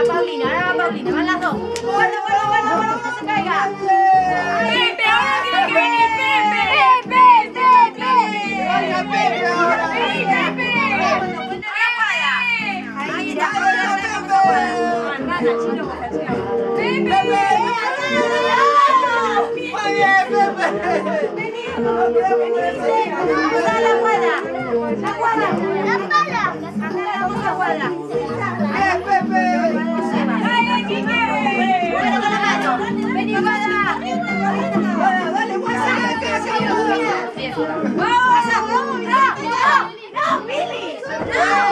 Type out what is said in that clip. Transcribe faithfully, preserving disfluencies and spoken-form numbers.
va Paulina, ahora va Paulina, van las dos. Guarda, guarda, guarda, guarda, no se caiga. Pepe, ahora tiene que venir Pepe. Pepe, Pepe. Venga, Pepe ahora. Pepe, Pepe. Ahí está, ahora tenemos la guarda. Rana, chino, Pepe. Muy bien, Pepe. Vamos a la guarda. La guarda. La pala. Vamos a la guarda. Bien, Pepe. ¡Dale, Quique! ¡Bueno con la mano! ¡Vení, guarda! Dale, guarda. ¡Vamos! ¡No! ¡No! ¡No, Billy! ¡No!